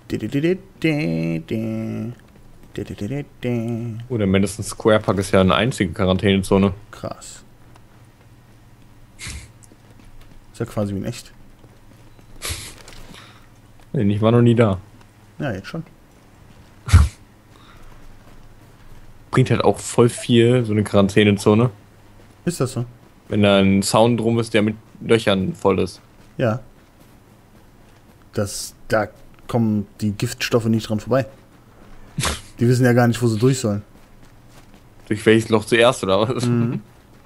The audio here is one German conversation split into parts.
Oh, der Madison Square Park ist ja eine einzige Quarantänezone. Krass. Ist ja quasi wie in echt. Nee, ich war noch nie da. Ja, jetzt schon. Bringt halt auch voll viel, so eine Quarantänezone. Ist das so? Wenn da ein Zaun drum ist, der mit Löchern voll ist. Ja. Da kommen die Giftstoffe nicht dran vorbei. Die wissen ja gar nicht, wo sie durch sollen. Durch welches Loch zuerst, oder was? Mhm.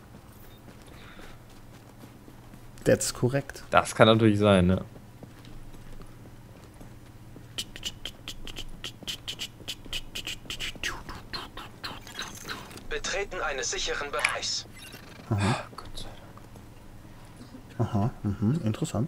That's korrekt. Das kann natürlich sein, ne? Betreten eines sicheren Bereichs. Aha. Gott sei Dank. Aha, interessant.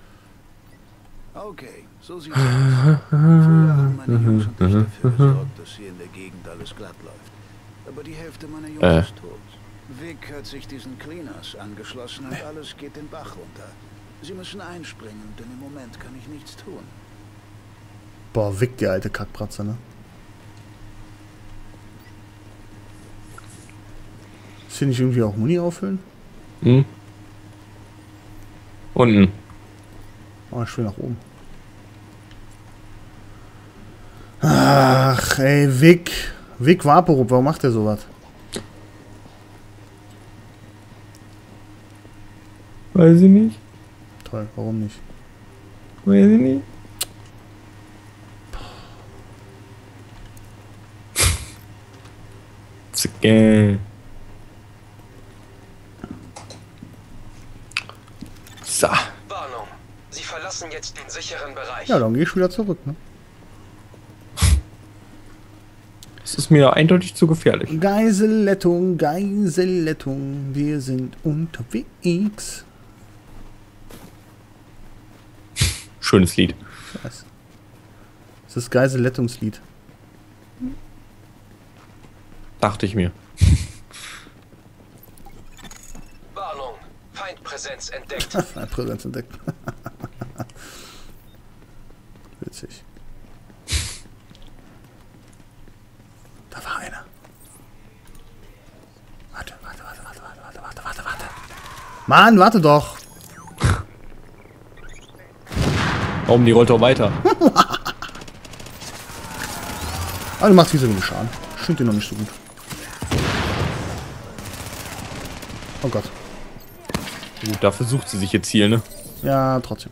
Okay, so sieht's aus. Früher haben meine Jungs und ich dafür gesorgt, dass hier in der Gegend alles glatt läuft. Aber die Hälfte meiner Jungs ist tot. Vic hat sich diesen Cleaners angeschlossen und alles geht den Bach runter. Sie müssen einspringen, denn im Moment kann ich nichts tun. Boah, Vic, die alte Kackbratze, ne? Ist hier nicht irgendwie auch Muni auffüllen? Hm? Unten. Oh, ich will nach oben. Ach, ey, Vic. Vic Vaporub, warum macht der sowas? Weiß ich nicht. Toll, warum nicht? Weiß ich nicht. Zicke. So. Warnung. Sie verlassen jetzt den sicheren Bereich. Ja, dann geh ich wieder zurück, ne? Das ist mir eindeutig zu gefährlich. Geisellettung, Geisellettung, wir sind unterwegs. Schönes Lied. Was? Das ist Geisellettungslied. Dachte ich mir. Warnung. Feindpräsenz entdeckt. Ein Präsenz entdeckt. Witzig. Da war einer. Warte. Mann, warte doch. Warum, die rollt doch weiter. Aber du machst viel so wenig Schaden. Stimmt dir noch nicht so gut. Oh Gott. Gut, da versucht sie sich jetzt hier, ne? Ja, trotzdem.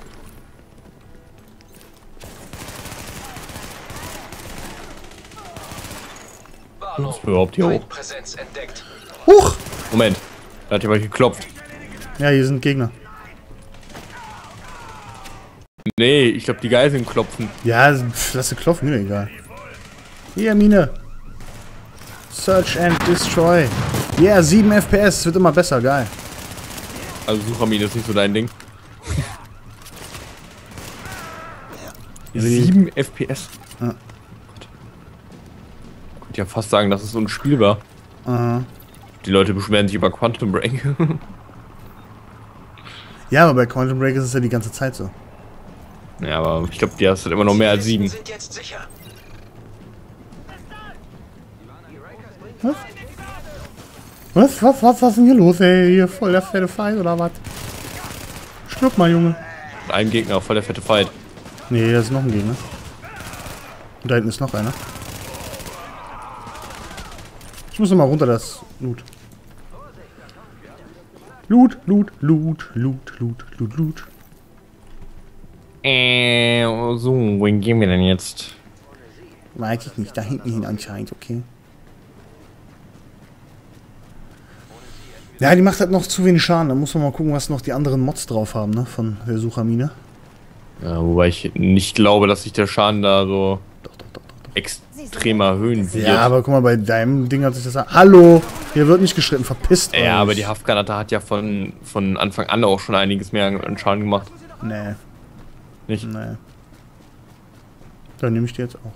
Warnung. Was überhaupt hier hoch? Feindpräsenz entdeckt. Huch! Moment. Da hat jemand geklopft. Ja, hier sind Gegner. Nee, ich glaube, die Geiseln klopfen. Ja, lass sie klopfen, mir egal. Hier, Mine. Search and Destroy. Yeah, 7 FPS, wird immer besser, geil. Also Suchamine ist nicht so dein Ding. 7 FPS. Ja. Gott. Ich könnte ja fast sagen, das ist unspielbar. Aha. Die Leute beschweren sich über Quantum Break. Ja, aber bei Quantum Break ist es ja die ganze Zeit so. Ja, aber ich glaube, die hast halt immer noch mehr als 7. Sind jetzt sicher. Was ist denn hier los, ey? Hier voll der fette Feind oder was? Stirb mal, Junge. Mit einem Gegner, voll der fette Fight. Nee, da ist noch ein Gegner. Und da hinten ist noch einer. Ich muss noch mal runter, das Loot. Loot. So, wohin gehen wir denn jetzt? Weiß ich nicht, da hinten hin anscheinend, okay. Ja, die macht halt noch zu wenig Schaden. Da muss man mal gucken, was noch die anderen Mods drauf haben, ne? Von der Suchamine. Ja, wobei ich nicht glaube, dass sich der Schaden da so extrem erhöhen wird. Ja, aber guck mal, bei deinem Ding hat sich das... Hallo! Hier wird nicht geschritten, verpisst euch. Ja, aber die Haftgranate hat ja von Anfang an auch schon einiges mehr an Schaden gemacht. Nee. Nicht? Nee. Dann nehme ich die jetzt auch.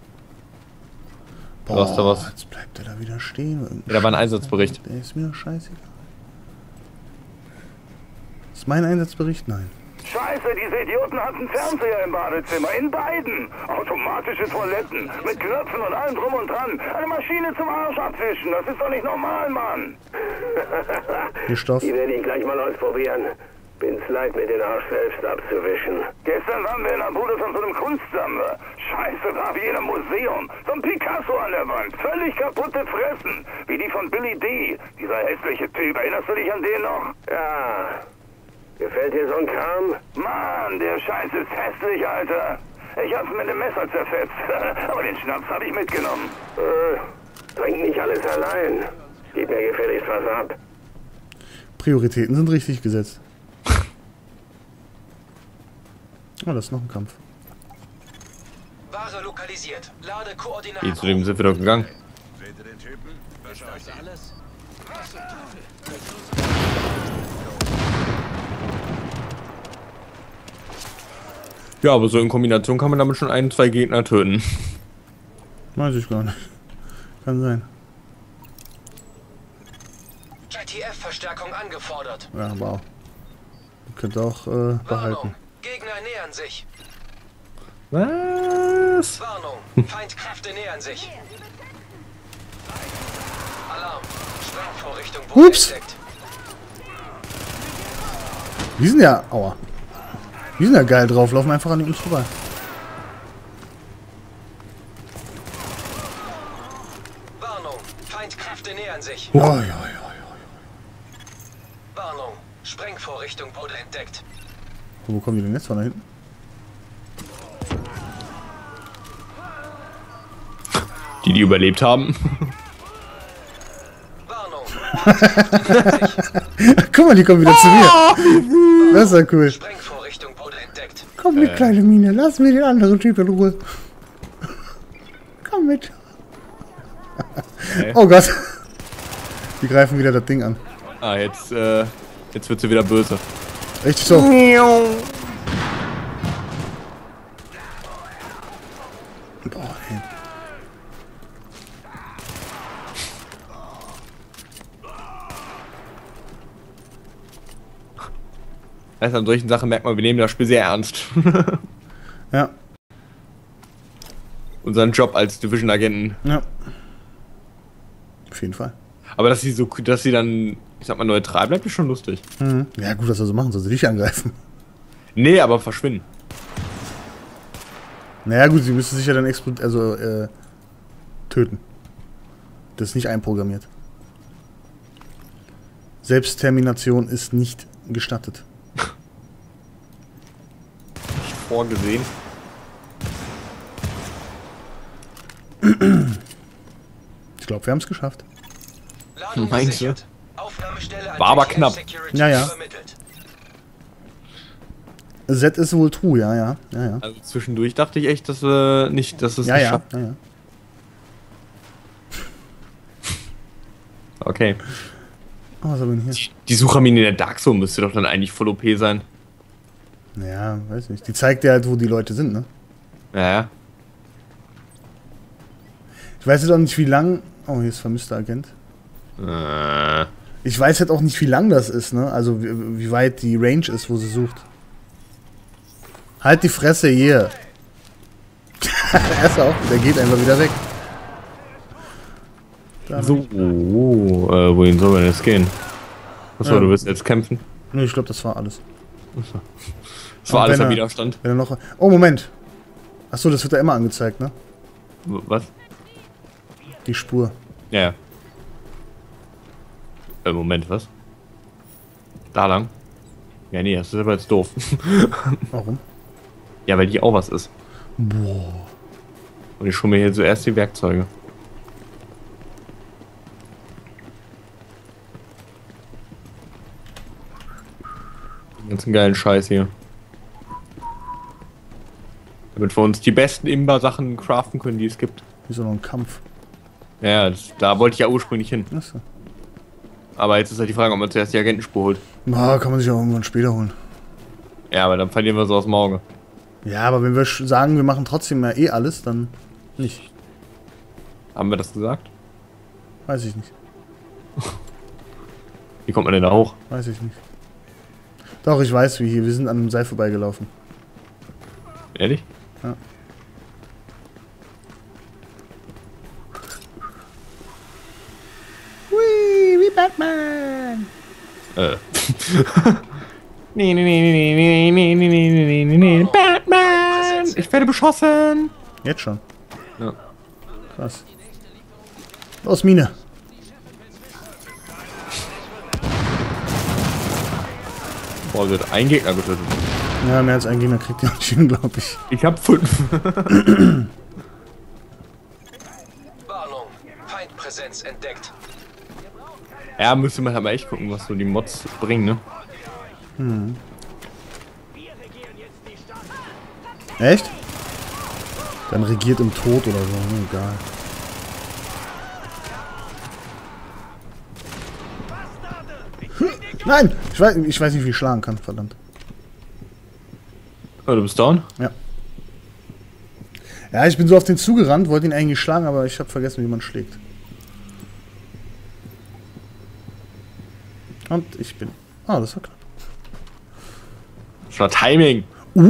Du hast da was. Jetzt bleibt er da wieder stehen. Ja, da war ein Einsatzbericht. Der ist mir scheißegal. Ist mein Einsatzbericht? Nein. Scheiße, diese Idioten hatten Fernseher im Badezimmer. In beiden. Automatische Toiletten. Mit Knöpfen und allem drum und dran. Eine Maschine zum Arsch abwischen. Das ist doch nicht normal, Mann. Hier Stoff. Die werde ich gleich mal ausprobieren. Bin's leid, mir den Arsch selbst abzuwischen. Gestern waren wir in der Bude von so einem Kunstsammler. Scheiße, war wie in einem Museum. So ein Picasso an der Wand. Völlig kaputte Fressen. Wie die von Billy D. Dieser hässliche Typ. Erinnerst du dich an den noch? Ja. Gefällt dir so ein Kram? Mann, der Scheiß ist hässlich, Alter. Ich hab's mit dem Messer zerfetzt. Aber den Schnaps hab ich mitgenommen. Trink nicht alles allein. Gib mir gefälligst was ab. Prioritäten sind richtig gesetzt. Oh, das ist noch ein Kampf. Ware lokalisiert. Lade Koordinaten. Die zu dem sind wir doch gegangen. Seht ihr den Typen? Ist das alles? Ja, aber so in Kombination kann man damit schon 1, 2 Gegner töten. Weiß ich gar nicht. Kann sein. JTF-Verstärkung angefordert. Ja, aber auch. Könnt auch behalten. Warnung. Gegner nähern sich. Was? Warnung. Feindkräfte nähern sich. Alarm. Sprengvorrichtung wurde Ups. entdeckt. Die sind ja... Aua. Die sind ja geil drauf. Laufen einfach an uns vorbei. Warnung. Feindkräfte nähern sich. Ja, ja, ja. Warnung. Sprengvorrichtung wurde entdeckt. Wo kommen die denn jetzt von da hinten? Die überlebt haben. Warnung. Guck mal, die kommen wieder zu mir. Das ist ja cool. Sprengvorrichtung wurde entdeckt. Komm mit, kleine Mine. Lass mir den anderen Typ in Ruhe. Komm mit. Oh Gott. Die greifen wieder das Ding an. Ah, jetzt wird sie wieder böse. Richtig so. Boah, ey. Weißt du, an solchen Sachen merkt man, wir nehmen das Spiel sehr ernst. Ja, Unseren Job als Division-Agenten. ja. Auf jeden Fall. Aber dass sie dann, ich sag mal, neutral bleibt, ist schon lustig. Mhm. Ja, gut, was soll sie machen? Soll sie dich angreifen? Nee, aber verschwinden. Naja, gut, sie müsste sich ja dann töten. Das ist nicht einprogrammiert. Selbsttermination ist nicht gestattet. Nicht vorgesehen. Ich glaube, wir haben es geschafft. Ladung Meinst du? gesichert. Aufnahmestelle an War aber JTF knapp. Security Ja, ja. übermittelt. Z ist wohl true, ja, ja. Ja, ja. Also zwischendurch dachte ich echt, dass wir nicht, dass es Ja, nicht ja, schafft. ja, ja. Okay. Oh, was haben wir denn hier? Die Suchermine in der Dark Zone müsste doch dann eigentlich voll OP sein. Ja, weiß nicht. Die zeigt dir halt, wo die Leute sind, ne? Ja. Ich weiß jetzt auch nicht, wie lang... Oh, hier ist vermisster Agent. Ich weiß halt auch nicht, wie lang das ist, ne? Also, wie weit die Range ist, wo sie sucht. Halt die Fresse hier. Er ist auch. Der geht einfach wieder weg. So, wohin soll man jetzt gehen? Achso, Ja. du willst jetzt kämpfen? Ne, ich glaube, das war alles. Das war Und alles wenn am er- Widerstand. Wenn er noch... Oh, Moment. Achso, das wird ja immer angezeigt, ne? Was? Die Spur. Ja. Moment, was? Da lang? Ja, nee, das ist aber jetzt doof. Warum? Ja, weil die auch was ist. Boah. Und ich schon mir hier zuerst die Werkzeuge. Den ganzen geilen Scheiß hier. Damit wir uns die besten Imba-Sachen craften können, die es gibt. Hier ist auch noch ein Kampf. Ja, da wollte ich ja ursprünglich hin. Achso. Aber jetzt ist halt die Frage, ob man zuerst die Agentenspur holt. Ah, kann man sich auch irgendwann später holen. Ja, aber dann verlieren wir so aus dem Auge. Ja, aber wenn wir sagen, wir machen trotzdem ja eh alles, dann nicht. Haben wir das gesagt? Weiß ich nicht. Wie kommt man denn da hoch? Weiß ich nicht. Doch, ich weiß wie hier. Wir sind an einem Seil vorbeigelaufen. Ehrlich? Ja. Hui, wie Batman! Nee. Batman! Ich werde beschossen! Jetzt schon. Ja. Krass. Los, Mine! Boah, wird ein Gegner getötet. Ja, mehr als ein Gegner kriegt ihr nicht hin, glaube ich. Ich hab 5. Warnung. Feindpräsenz entdeckt. Ja, müsste man aber echt gucken, was so die Mods bringen, ne? Echt? Dann regiert im Tod oder so, egal. Nein! Ich weiß nicht, wie ich schlagen kann, verdammt. Oh, du bist down? Ja. Ja, ich bin so auf den zugerannt, wollte ihn eigentlich schlagen, aber ich habe vergessen, wie man schlägt. Und ich bin... Ah, das war knapp. Das war Timing.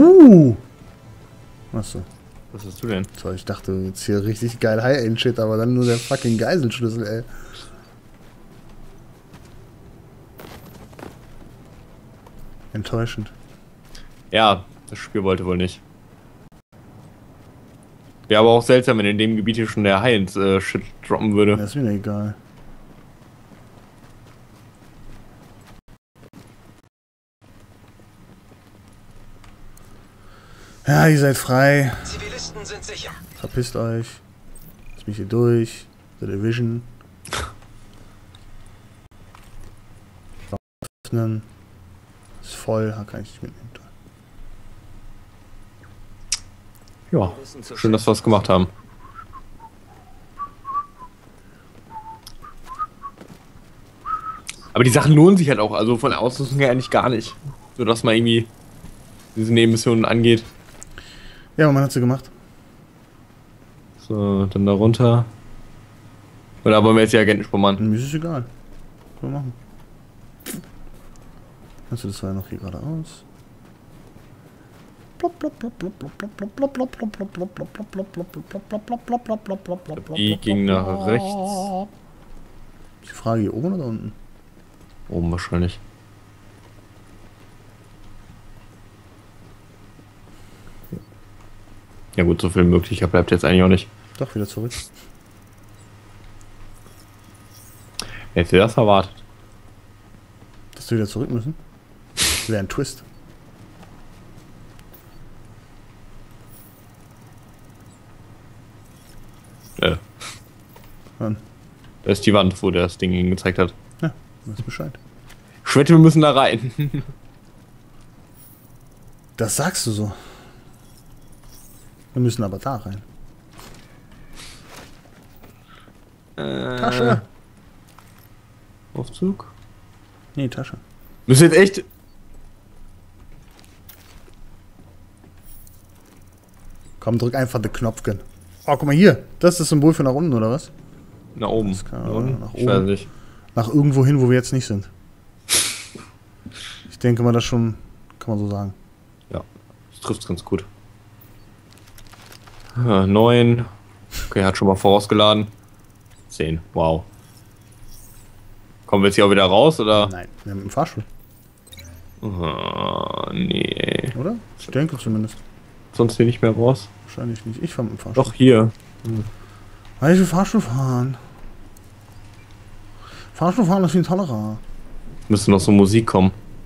Achso. Was hast du denn? So, ich dachte jetzt hier richtig geil High-End-Shit, aber dann nur der fucking Geiselschlüssel, ey. Enttäuschend. Ja, das Spiel wollte wohl nicht. Wäre aber auch seltsam, wenn in dem Gebiet hier schon der High-End-Shit droppen würde. Ja, ist mir egal. Ja, ihr seid frei. Zivilisten sind sicher. Verpisst euch. Jetzt bin ich hier durch. The Division. Öffnen. Ist voll, kann ich nicht mitnehmen. Ja, schön, dass wir es gemacht haben. Aber die Sachen lohnen sich halt auch, also von der Ausrüstung her eigentlich gar nicht. So dass man irgendwie diese Nebenmissionen angeht. Ja, man hat sie gemacht. So, dann da runter. Oder wollen wir jetzt die Agenten machen? Mir ist es egal. Können wir machen. Also das war ja noch hier geradeaus. Die ging nach rechts. Die Frage hier oben oder unten? Oben wahrscheinlich. Ja gut, so viel möglicher bleibt jetzt eigentlich auch nicht. Doch, wieder zurück. Hätte das erwartet. Dass wir wieder zurück müssen? Das wäre ein Twist. Wann? Da ist die Wand, wo der das Ding hingezeigt hat. Ja, weiß Bescheid. Ich wette, wir müssen da rein. Das sagst du so. Wir müssen aber da rein. Tasche! Aufzug? Nee, Tasche. Müssen jetzt echt... Komm, drück einfach den Knopfchen. Oh, guck mal hier. Das ist das Symbol für nach unten, oder was? Nach oben. Das kann, nach Ich weiß oben. nicht. Nach irgendwo hin, wo wir jetzt nicht sind. Ich denke mal, das schon, kann man so sagen. Ja, das trifft ganz gut. 9. Okay, hat schon mal vorausgeladen. 10. Wow. Kommen wir jetzt hier auch wieder raus, oder? Nein, wir haben einen Fahrstuhl, Nee. oder? Ich denke zumindest. Sonst hier nicht mehr raus. Wahrscheinlich nicht. Ich fahre mit dem Fahrstuhl. Doch, hier. Weil ich will Fahrstuhl fahren. Fahrstuhl fahren ist wie ein Tollerer. Müsste noch so Musik kommen.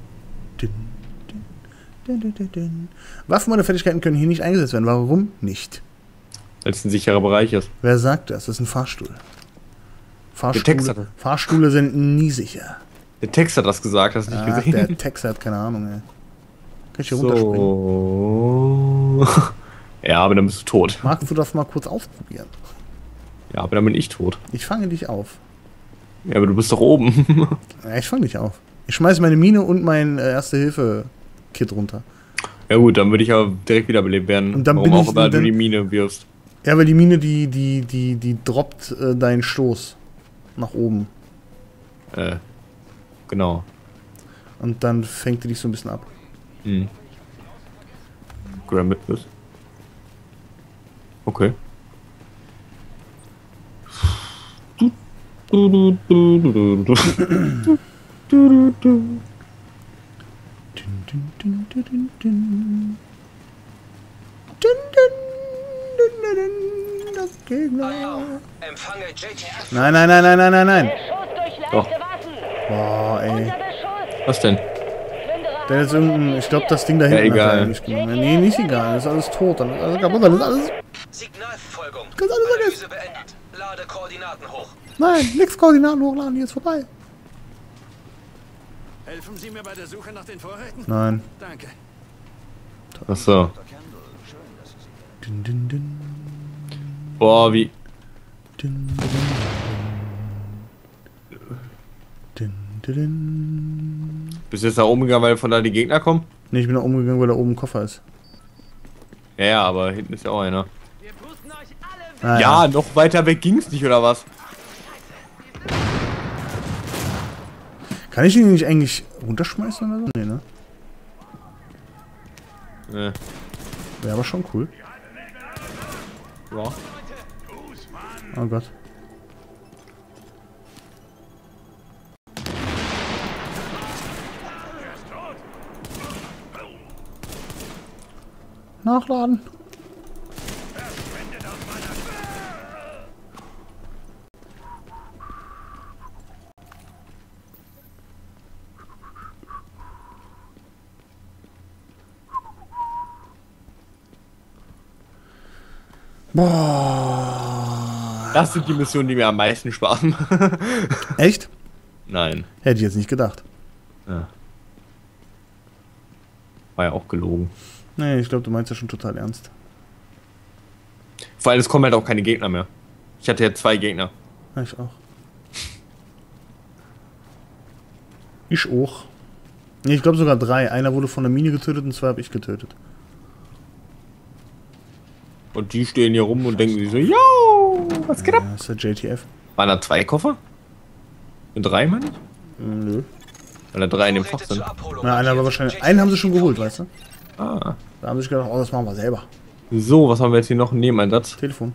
Waffen oder Fertigkeiten können hier nicht eingesetzt werden. Warum nicht? Weil es ein sicherer Bereich ist. Wer sagt das? Das ist ein Fahrstuhl. Text hat- Fahrstühle sind nie sicher. Der Text hat das gesagt, hast du nicht Ach, gesehen? der Text hat keine Ahnung, ey. Kann ich hier runterspringen? So. Ja, aber dann bist du tot. Magst du das mal kurz ausprobieren? Ja, aber dann bin ich tot. Ich fange dich auf. Ja, aber du bist doch oben. Ja, ich fange dich auf. Ich schmeiße meine Mine und mein Erste-Hilfe-Kit runter. Ja gut, dann würde ich ja direkt wiederbelebt werden. Und dann Warum bin auch ich- immer du dann- die Mine wirfst. Ja, weil die Mine, die droppt deinen Stoß nach oben. Genau. Und dann fängt die dich so ein bisschen ab. Hm. Grand Witness. Okay. Empfange JTF. Nein, nein, nein, nein, nein, nein, nein. Doch. Boah, ey. Was denn? Der ist irgendein, ich glaube, das Ding da hinten Ja, egal. hat er eigentlich genommen. Nee, nicht egal. Das ist alles tot. Dann ist alles kaputt. Dann ist alles... Signalverfolgung. Kannst alles Analyse beendet. Lade Koordinaten hoch. Nein, nix Koordinaten hochladen. Hier ist vorbei. Helfen Sie mir bei der Suche nach den Vorräten? Nein. Danke. Achso. Din, din, din, Boah, wie. din, din, din, din. Bist du jetzt da oben gegangen, weil von da die Gegner kommen? Nee, ich bin da umgegangen, weil da oben ein Koffer ist. Ja, ja, aber hinten ist ja auch einer. Ah, Ja, noch weiter weg ging's nicht, oder was? Kann ich ihn nicht eigentlich runterschmeißen oder so? Nee, ne? Ne. Wäre aber schon cool. Ja. Oh Gott. Nachladen. Boah. Das sind die Missionen, die mir am meisten Spaß machen. Echt? Nein. Hätte ich jetzt nicht gedacht. Ja. War ja auch gelogen. Nee, ich glaube, du meinst ja schon total ernst. Vor allem, es kommen halt auch keine Gegner mehr. Ich hatte ja 2 Gegner. Ja, ich auch. Ich auch. Nee, ich glaube sogar 3. Einer wurde von der Mine getötet und 2 habe ich getötet. Und die stehen hier rum und denken sich so, yo, was geht ab? Ja, das ist der JTF. Waren da 2 Koffer? Und 3, meine ich? Nö. Weil da 3 in dem Fach Vorräte sind. zur Abholung Na, einer war markiert. wahrscheinlich. JTF Einen haben sie schon geholt, weißt du? Ah. Da haben sie sich gedacht, oh, das machen wir selber. So, was haben wir jetzt hier noch? Einen Nebeneinsatz. Telefon.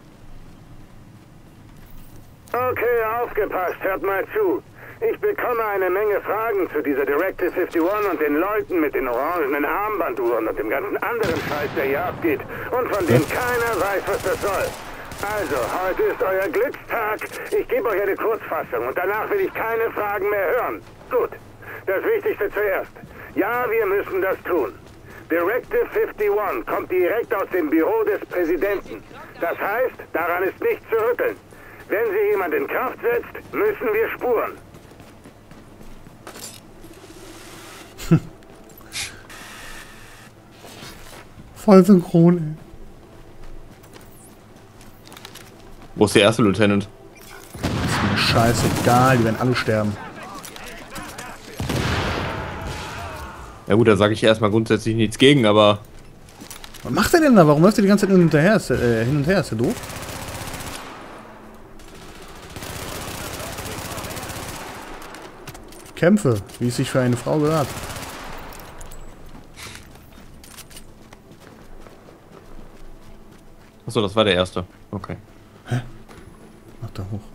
Okay, aufgepasst, hört mal zu. Ich bekomme eine Menge Fragen zu dieser Directive 51 und den Leuten mit den orangenen Armbanduhren und dem ganzen anderen Scheiß, der hier abgeht und von dem keiner weiß, was das soll. Also, heute ist euer Glückstag. Ich gebe euch eine Kurzfassung und danach will ich keine Fragen mehr hören. Gut, das Wichtigste zuerst. Ja, wir müssen das tun. Directive 51 kommt direkt aus dem Büro des Präsidenten. Das heißt, daran ist nichts zu rütteln. Wenn sie jemand in Kraft setzt, müssen wir spuren. Voll synchron, ey. Wo ist der erste Lieutenant? Ist mir scheißegal, die werden alle sterben. Ja gut, da sage ich erstmal grundsätzlich nichts gegen, aber... Was macht er denn da? Warum läuft er die ganze Zeit hin und her? Ist der doof? Kämpfe, wie es sich für eine Frau gehört. Achso, das war der erste. Okay. Mach da hoch.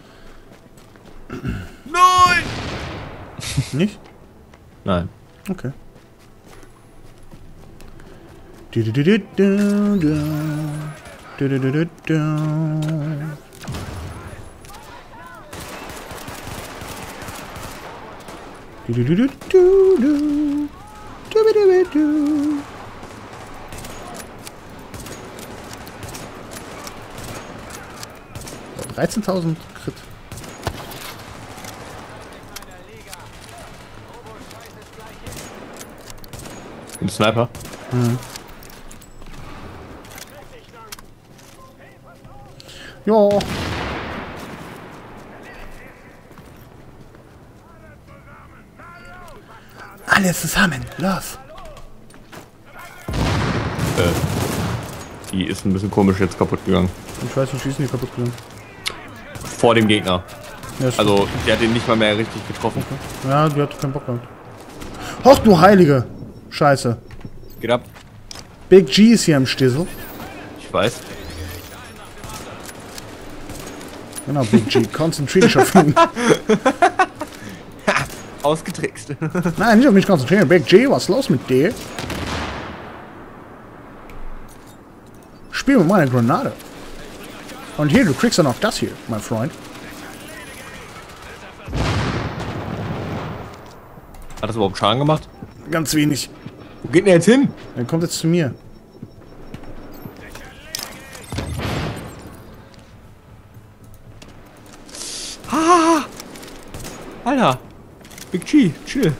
Nein! Nicht? Nein. Okay. Oh, 13.000 Crit. Ein Sniper? Ja. Alles zusammen, los. Die ist ein bisschen komisch jetzt kaputt gegangen. Ich weiß, wie schießen die kaputt gegangen. Vor dem Gegner. Ja, ist Also, die hat ihn nicht mal mehr richtig getroffen. ja, die hat keinen Bock gehabt. Hoch, du Heilige! Scheiße. Geht ab. Big G ist hier im Stissel. Ich weiß. Genau, Big G. Konzentriere dich auf ihn. Ausgetrickst. Nein, nicht auf mich konzentrieren. Big G, was ist los mit dir? Spiel mit meiner Granate. Und hier, du kriegst dann auch das hier, mein Freund. Hat das überhaupt Schaden gemacht? Ganz wenig. Wo geht denn der jetzt hin? Er kommt jetzt zu mir. Alter. Big G, chill.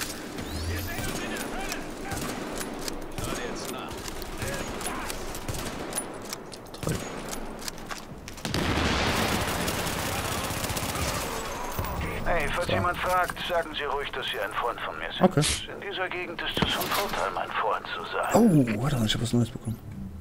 Toll. Hey, falls jemand fragt, sagen Sie ruhig, dass Sie ein Freund von mir sind. Okay. In dieser Gegend ist es von Vorteil, mein Freund zu sein. Oh, warte mal, ich habe was Neues bekommen.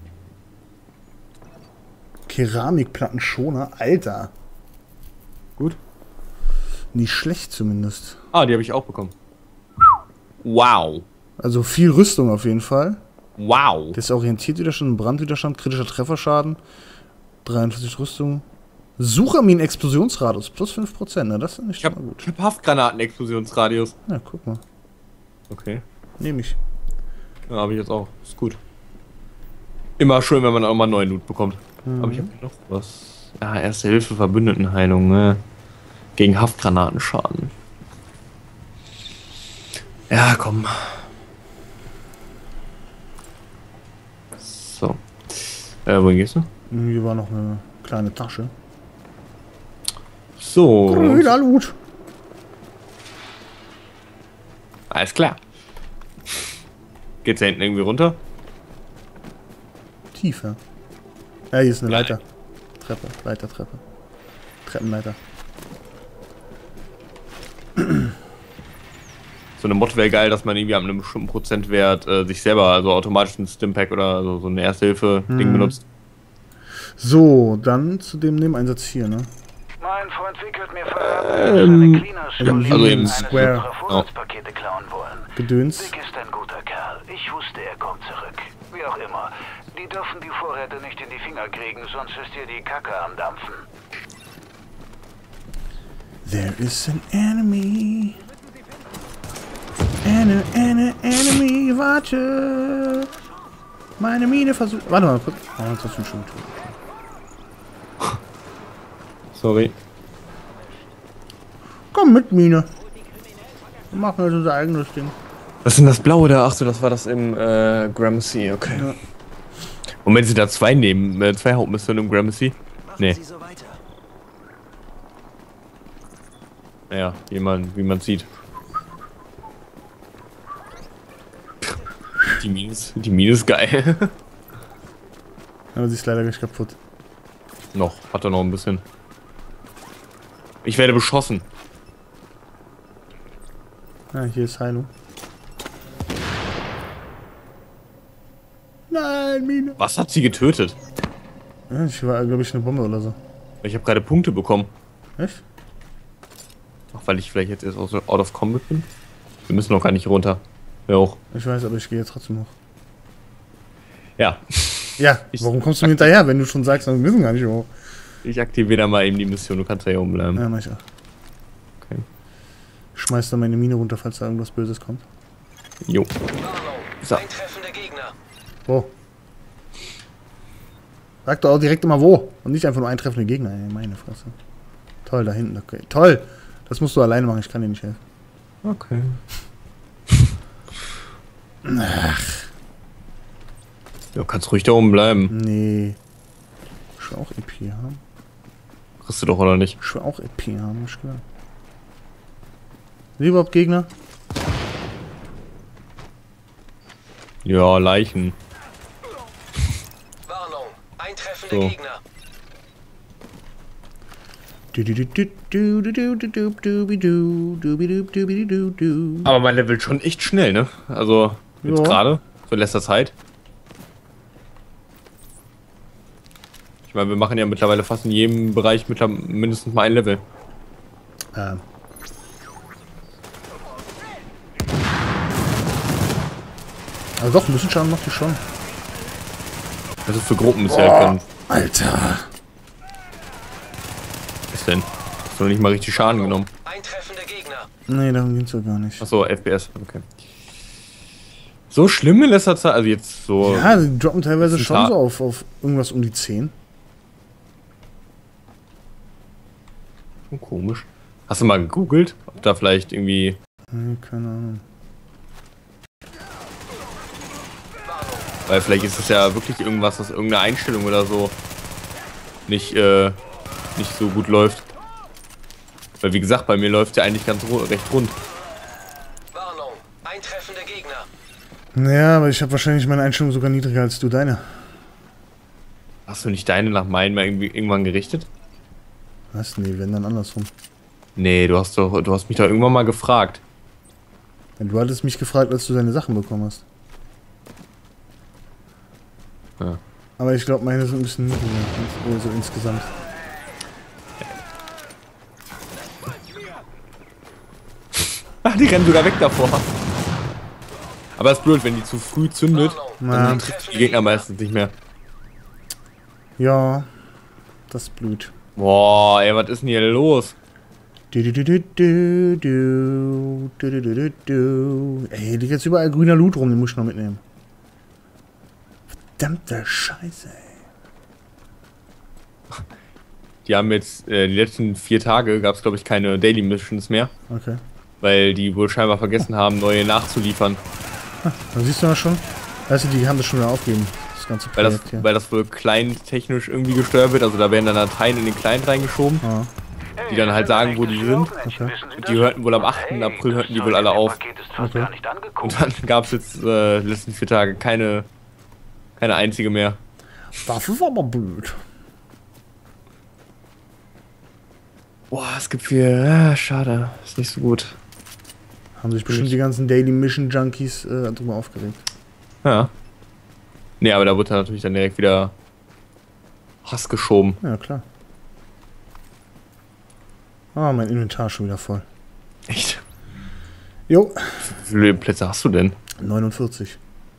Keramikplattenschoner, Alter. Gut. Nicht schlecht zumindest. Ah, die habe ich auch bekommen. Wow. Also viel Rüstung auf jeden Fall. Wow. Das ist Orientiertwiderstand, Brandwiderstand, kritischer Trefferschaden. 43 Rüstung. Suchamin-Explosionsradius, plus 5%. Na, das ist nicht Ich hab mal gut. Haftgranaten-Explosionsradius. Ja, guck mal. Okay. Nehme ich. Ja, habe ich jetzt auch. Ist gut. Immer schön, wenn man auch mal neuen Loot bekommt. Aber ich habe noch was. Ja, Erste Hilfe, Verbündetenheilung, ne? Gegen Haftgranatenschaden. Ja, komm. So. Wohin gehst du? Hier war noch eine kleine Tasche. So. Grüner Loot. Alles klar. Geht's da hinten irgendwie runter? Tiefer. Ja, hier ist eine Nein. Leiter. Treppe, Leiter, Treppe. Treppenleiter. So eine Mod wäre geil, dass man irgendwie ab einem bestimmten Prozentwert sich selber, also automatisch ein Stimpack oder so eine Erste-Hilfe-Ding benutzt. So, dann zu dem Nebeneinsatz hier, ne? Mein Freund Vic hat mir verraten, dass seine Cleaners also im Square. unserer Vorratspakete klauen wollen. Gedöns. Vic ist ein guter Kerl. Ich wusste, er kommt zurück. Wie auch immer. Die dürfen die Vorräte nicht in die Finger kriegen, sonst ist hier die Kacke am Dampfen. There is an enemy. Enemy, warte. Meine Mine versucht. Warte mal kurz. Oh, jetzt hast du schon tot. Sorry. Komm mit, Mine. Wir machen jetzt unser eigenes Ding. Was ist denn das Blaue da? Achso, das war das im Gramercy, okay. Ja. Und wenn sie da zwei nehmen, zwei Hauptmissionen im Gramercy? Nee. Sie so weiter. Naja, wie man sieht. Die Mine ist geil. Aber sie ist leider gleich kaputt. Noch, hat er noch ein bisschen. Ich werde beschossen. Ah, hier ist Heilung. Nein, Mine. Was hat sie getötet? Ja, ich war, glaube ich, eine Bombe oder so. Ich habe gerade Punkte bekommen. Echt? Ach, weil ich vielleicht jetzt erst out of combat bin. Wir müssen noch gar nicht runter. Ja, auch. Ich weiß, aber ich gehe jetzt trotzdem hoch. Ja. Ja, warum kommst du mir hinterher, wenn du schon sagst, wir müssen gar nicht hoch? Ich aktiviere da mal eben die Mission. Du kannst ja hier oben bleiben. Ja, mach ich auch. Okay. Ich schmeiß da meine Mine runter, falls da irgendwas Böses kommt. Jo. Warnung. So. Eintreffende Gegner. Wo? Sag doch auch direkt immer wo. Und nicht einfach nur eintreffende Gegner, ey, meine Fresse. Toll, da hinten, okay. Toll! Das musst du alleine machen, ich kann dir nicht helfen. Okay. Ach, Du kannst ruhig da oben bleiben. nee. Ich will auch EP haben. Kriegst du doch, oder nicht? Ich will auch EP haben, ich klar. Sind überhaupt Gegner? Ja, Leichen. Warnung. Eintreffende So. Gegner. Aber mein Level schon echt schnell, ne? Also, jetzt Ja. gerade, so in letzter Zeit. Ich meine, wir machen ja mittlerweile fast in jedem Bereich mindestens mal ein Level. Also doch, ein bisschen Schaden macht die schon. Also für Gruppen ist ja ganz... Alter. Was denn? Hast du noch nicht mal richtig Schaden genommen? Eintreffende Gegner. Nee, darum ging's ja gar nicht. Achso, FPS, okay. So schlimm in letzter Zeit, also jetzt so... Ja, die droppen teilweise ist schon hart. so auf irgendwas um die 10. Schon komisch. Hast du mal gegoogelt, ob da vielleicht irgendwie... Nee, keine Ahnung. Weil vielleicht ist es ja wirklich irgendwas, was irgendeine Einstellung oder so nicht so gut läuft. Weil wie gesagt, bei mir läuft ja eigentlich ganz recht rund. Warnung. Eintreffende Gegner. Ja, aber ich habe wahrscheinlich meine Einstellung sogar niedriger als du deine. Hast du nicht deine nach meinen mal irgendwie irgendwann gerichtet? Was? Nee, wenn dann andersrum. Nee, du hast mich doch irgendwann mal gefragt. Ja, du hattest mich gefragt, als du deine Sachen bekommen hast. Ja. Aber ich glaube, meine sind ein bisschen niedriger, so insgesamt. Ach, die rennen sogar weg davor. Aber es ist blöd, wenn die zu früh zündet, Ja. dann trifft die Gegner meistens nicht mehr. Ja, das ist blöd. Boah, ey, was ist denn hier los? Ey, hier liegt jetzt überall grüner Loot rum, den muss ich noch mitnehmen. Verdammte Scheiße, ey. Die haben jetzt, die letzten 4 Tage gab es, glaube ich, keine Daily Missions mehr. Okay. Weil die wohl scheinbar vergessen haben, neue nachzuliefern. Da siehst du ja schon. Weißt du, die haben das schon wieder aufgegeben. Das ganze Projekt hier. Weil das wohl client-technisch irgendwie gesteuert wird. Also da werden dann Dateien in den Client reingeschoben, Ja. die dann halt sagen, wo die sind. Okay. Und die hörten wohl am 8. April hörten die wohl alle auf. Okay. Und dann gab es jetzt die letzten 4 Tage keine einzige mehr. Das ist aber blöd. Boah, es gibt viel. Schade. Ist nicht so gut. Haben sich bestimmt die ganzen Daily Mission Junkies drüber aufgeregt. Ja. Nee, aber da wird dann natürlich dann direkt wieder Hass geschoben. Ja, klar. Ah, mein Inventar ist schon wieder voll. Echt? Jo. Wie viele Plätze hast du denn? 49.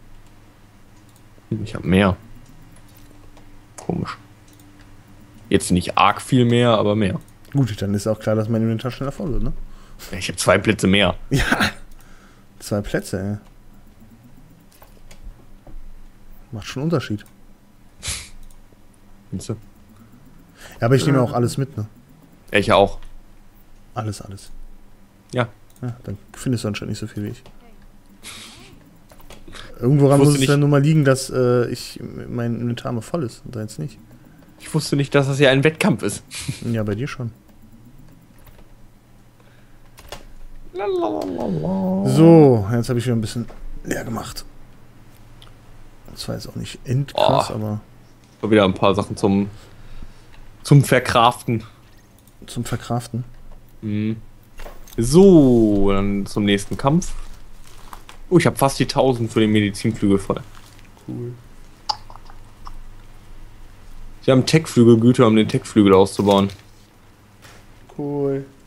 Ich habe mehr. Komisch. Jetzt nicht arg viel mehr, aber mehr. Gut, dann ist auch klar, dass mein Inventar schneller voll wird, ne? Ich habe 2 Plätze mehr. Ja. 2 Plätze, ey. Macht schon einen Unterschied. Findest du? Ja, aber ich nehme auch alles mit, ne? Ja, ich auch. Alles. Ja. Ja, dann findest du anscheinend nicht so viel wie ich. Irgendworan Ich wusste muss es nicht- ja nur mal liegen, dass mein Inventar mal voll ist und deins nicht. Ich wusste nicht, dass das hier ein Wettkampf ist. Ja, bei dir schon. So, jetzt habe ich wieder ein bisschen leer gemacht. Das war jetzt auch nicht endkrass, Oh. aber War wieder ein paar Sachen zum Verkraften. zum Verkraften. Mhm. So, dann zum nächsten Kampf. Oh, ich habe fast die 1000 für den Medizinflügel voll. Cool. Sie haben Tech-Flügelgüter, um den Tech-Flügel auszubauen. Cool.